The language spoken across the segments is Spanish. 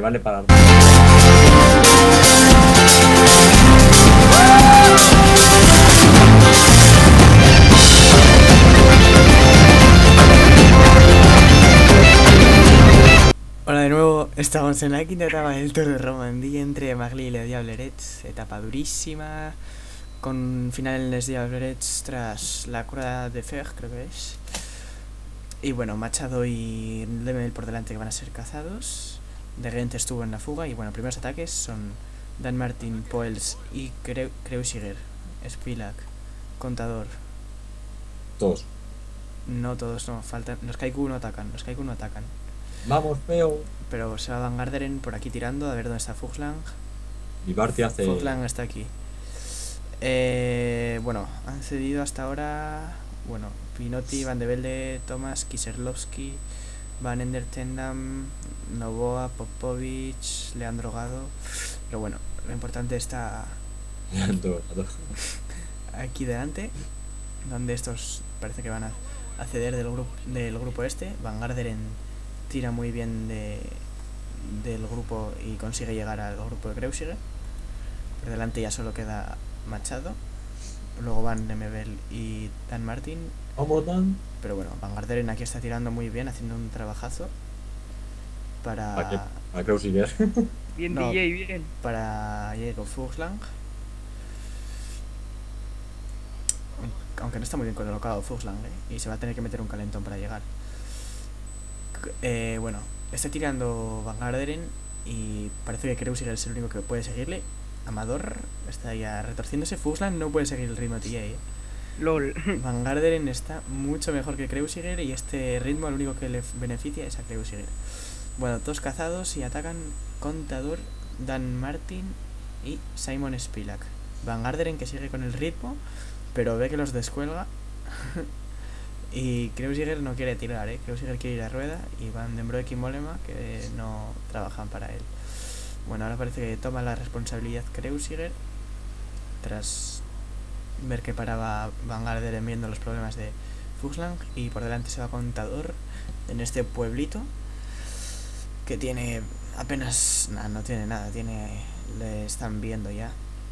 vale para... Hola de nuevo, estamos en la quinta etapa del Tour de Romandía entre Magli y Les Diablerets, etapa durísima, con final en Les Diablerets tras la cura de Fer, creo que es. Y bueno, Machado y Lemel por delante que van a ser cazados. De Gent estuvo en la fuga y bueno, primeros ataques son Dan Martin, Poels y Kreuziger, Spilak, Contador. Todos. No todos, no, faltan, los Kaiku no atacan, Vamos, feo. Pero se va Van Garderen por aquí tirando, a ver dónde está Fuchslang. Y Barty hace... Fuchslang está aquí. Bueno, han cedido hasta ahora. Bueno, Pinotti, Van de Velde, Thomas, Kieserlowski, Van Ender Tendam, Novoa, Popovic, Leandro Gado. Pero bueno, lo importante está aquí delante, donde estos parece que van a ceder del grupo este. Van Garderen tira muy bien del grupo y consigue llegar al grupo de Kreuziger. Por delante ya solo queda Machado. Luego van Lemebel y Dan Martin. Pero bueno, Van Garderen aquí está tirando muy bien, haciendo un trabajazo para Kreuziger. Bien, no, DJ, bien. para Diego Fuchslang. Aunque no está muy bien colocado Fuchslang, y se va a tener que meter un calentón para llegar. Bueno, está tirando Van Garderen y parece que Kreuziger es el único que puede seguirle. Amador está ya retorciéndose. Fuchslang no puede seguir el ritmo TJ. LOL. Van Garderen está mucho mejor que Kreuziger y este ritmo lo único que le beneficia es a Kreuziger. Bueno, dos cazados y atacan Contador, Dan Martin y Simon Spilak. Van Garderen que sigue con el ritmo, pero ve que los descuelga. Y Kreuziger no quiere tirar, Kreuziger quiere ir a rueda y Van den Broek y Mollema que no trabajan para él. Bueno, ahora parece que toma la responsabilidad Kreuziger tras ver que paraba Van Garderen viendo los problemas de Fuchslang, y por delante se va Contador en este pueblito que tiene apenas no tiene nada, le están viendo ya.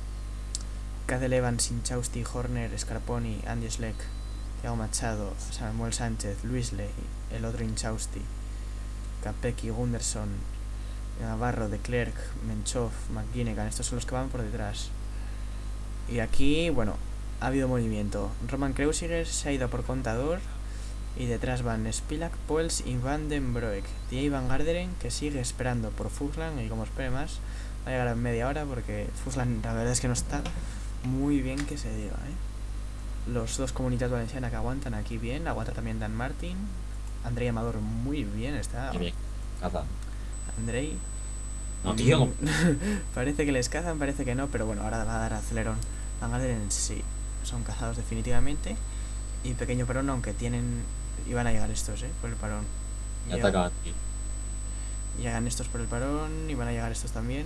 Cadel Evans, Inchausti, Horner, Scarponi, Andy Schleck, Thiago Machado, Samuel Sánchez, Luis Ley, el otro Inchausti, Capecchi, Gunderson, Navarro, De Klerk, Menchov, McGinnigan. Estos son los que van por detrás. Y aquí, bueno, ha habido movimiento. Roman Kreuziger se ha ido por Contador y detrás van Spilak, Poels y Van den Broek. DJ Van Garderen que sigue esperando por Fuchslang y como espere más va a llegar a media hora porque Fuchslang la verdad es que no está muy bien que se diga, Los dos comunidades valencianas que aguantan aquí bien. Aguanta también Dan Martin. Andrei Amador muy bien está. Bien. Caza. Andrei. No, tío. Parece que les cazan, parece que no, pero bueno, ahora va a dar acelerón. Van Garderen sí, son cazados definitivamente. Y pequeño parón, aunque iban a llegar estos, por el parón. Y atacan aquí. Llegan estos por el parón y van a llegar estos también.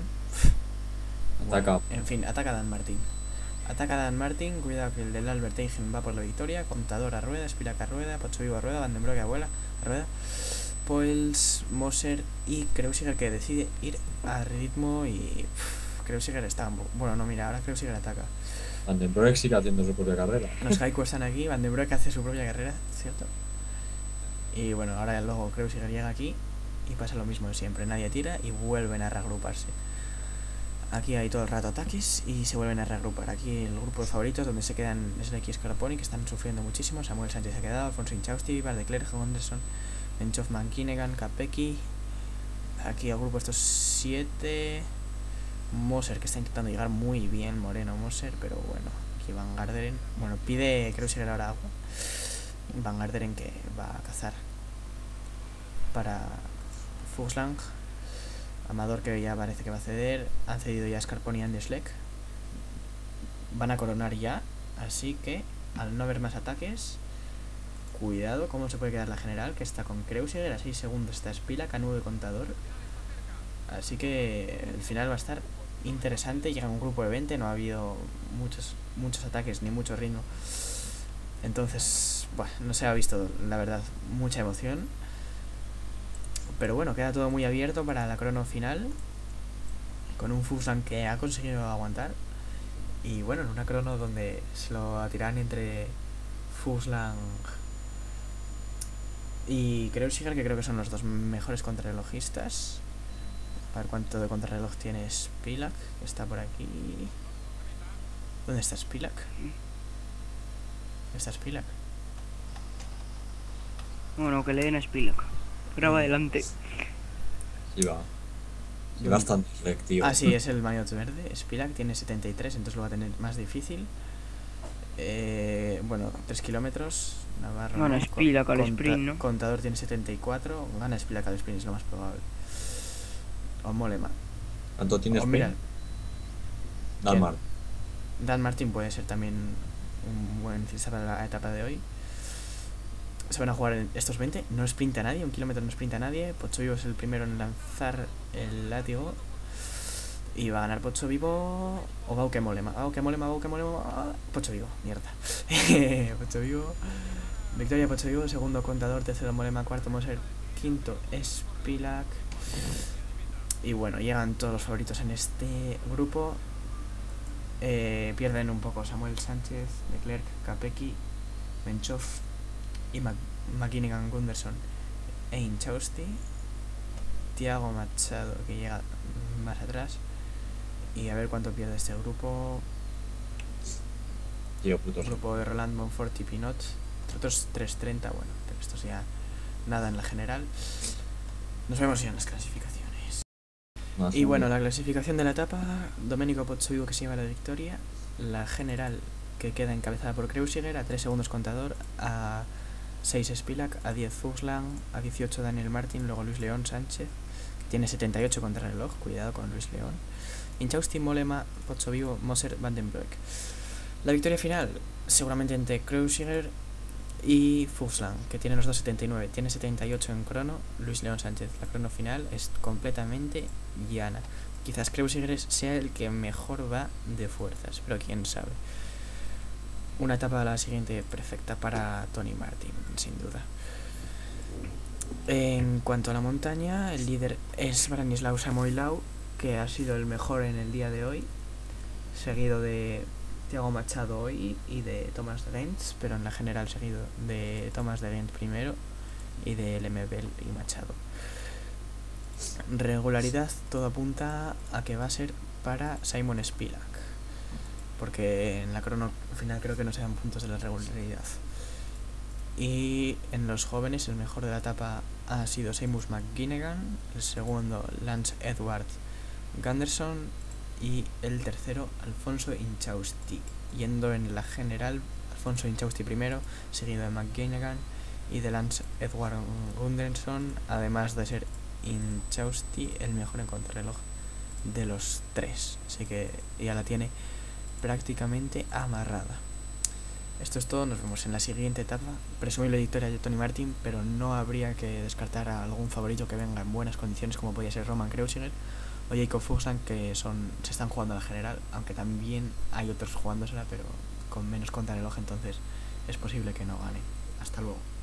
Ataca. Bueno, en fin, ataca Dan Martin. Ataca Dan Martin, cuidado que el del Albert Eigen va por la victoria. Contador a rueda, Spilak a rueda, Pacho Vivo a rueda, Van den Broek a rueda. Poels, Moser y Kreuziger que decide ir a ritmo y Kreuziger está... Bueno, no, mira, ahora Kreuziger ataca. Van den Broek sigue haciendo su propia carrera. Los Haiku están aquí, Van den Broek hace su propia carrera, ¿cierto? Y bueno, ahora luego Kreuziger llega aquí y pasa lo mismo de siempre. Nadie tira y vuelven a reagruparse. Aquí hay todo el rato ataques y se vuelven a reagrupar. Aquí el grupo de favoritos donde se quedan Schleck y Scarponi que están sufriendo muchísimo. Samuel Sánchez ha quedado, Alfonso Inchausti, Van de Klerk, Gunderson, Menchov, McGinnigan, Capecchi. Aquí el grupo estos 7. Moser que está intentando llegar muy bien, Moreno Moser, pero bueno, aquí Van Garderen. Bueno, pide Kreuziger ahora agua. Van Garderen que va a cazar para Fuchslang. Amador que ya parece que va a ceder. Han cedido ya Scarponi y Andy Schleck. Van a coronar ya. Así que al no haber más ataques, cuidado cómo se puede quedar la general, que está con Kreuziger. A 6 segundos está Spilak, a 9 Contador. Así que el final va a estar interesante. Llega un grupo de 20. No ha habido muchos ataques ni mucho ritmo. Entonces, bueno, no se ha visto, la verdad, mucha emoción. Pero bueno, queda todo muy abierto para la crono final, con un Fuglsang que ha conseguido aguantar. Y bueno, en una crono donde se lo tiran entre Fuglsang y Kreuziger, que creo que son los dos mejores contrarrelojistas. A ver cuánto de contrarreloj tiene Spilak, que está por aquí. ¿Dónde está Spilak? ¿Está Spilak? Bueno, que le den a Spilak. Graba adelante. Sí, va. Es bastante selectivo. Ah, sí, es el maillot verde. Spilak tiene 73, entonces lo va a tener más difícil. Bueno, 3 kilómetros. Navarro. Gana ¿no? Spilak al sprint, ¿no? Contador tiene 74. Gana Spilak al sprint, es lo más probable. O Mollema. ¿Cuánto tienes? O mira, Dan Martin. Dan Martin puede ser también un buen ciclista para la etapa de hoy. Se van a jugar en estos 20. No sprinta nadie, un kilómetro no sprinta nadie. Pocho Vivo es el primero en lanzar el látigo. Y va a ganar Pocho Vivo o Bauke Mollema. Bauke Mollema. Pocho Vivo, mierda. Pocho Vivo. Victoria Pocho Vivo, segundo Contador, tercero Mollema, cuarto Moser, quinto Spilak. Y bueno, llegan todos los favoritos en este grupo. Pierden un poco Samuel Sánchez, Leclerc, Capecchi, Menchov y McKinnon, Gunderson e Inchausti. Thiago Machado, que llega más atrás. Y a ver cuánto pierde este grupo. Tío, puto. Grupo de Roland, Monfort y Pinot. Otros 3.30, bueno, pero esto ya nada en la general. Nos vemos ya en las clasificaciones. Y bueno, la clasificación de la etapa: Domenico Pozzovivo, que se lleva la victoria. La general, que queda encabezada por Kreuziger, a 3 segundos Contador, a 6 Spilak, a 10 Fuglsang, a 18 Daniel Martin, luego Luis León Sánchez, que tiene 78 contrarreloj, cuidado con Luis León. Inchausti, Mollema, Pozzovivo, Moser, Van den Broek. La victoria final, seguramente entre Kreuziger y Fuglsang, que tiene los dos 79, tiene 78 en crono. Luis León Sánchez, la crono final es completamente llana. Quizás Kreuziger sea el que mejor va de fuerzas, pero quién sabe. Una etapa a la siguiente perfecta para Tony Martin, sin duda. En cuanto a la montaña, el líder es Branislav Samoilau, que ha sido el mejor en el día de hoy, seguido de Thiago Machado hoy y de Thomas de Gendt, pero en la general seguido de Thomas de Gendt primero y de Lemebel y Machado. Regularidad, todo apunta a que va a ser para Simon Spilak, porque en la crono final creo que no se dan puntos de la regularidad. Y en los jóvenes el mejor de la etapa ha sido Seamus McGinnigan, el segundo Lance Edward Gunderson y el tercero Alfonso Inchausti. Yendo en la general, Alfonso Inchausti primero, seguido de McGinnigan y de Lance Edward Gunderson, además de ser Inchausti el mejor en contrarreloj de los tres, así que ya la tiene prácticamente amarrada. Esto es todo, nos vemos en la siguiente etapa. Presumible victoria de Tony Martin, pero no habría que descartar a algún favorito que venga en buenas condiciones, como podría ser Roman Kreuziger o Jakob Fuglsang, que se están jugando a la general, aunque también hay otros jugándosela, pero con menos contrarreloj, entonces es posible que no gane. Hasta luego.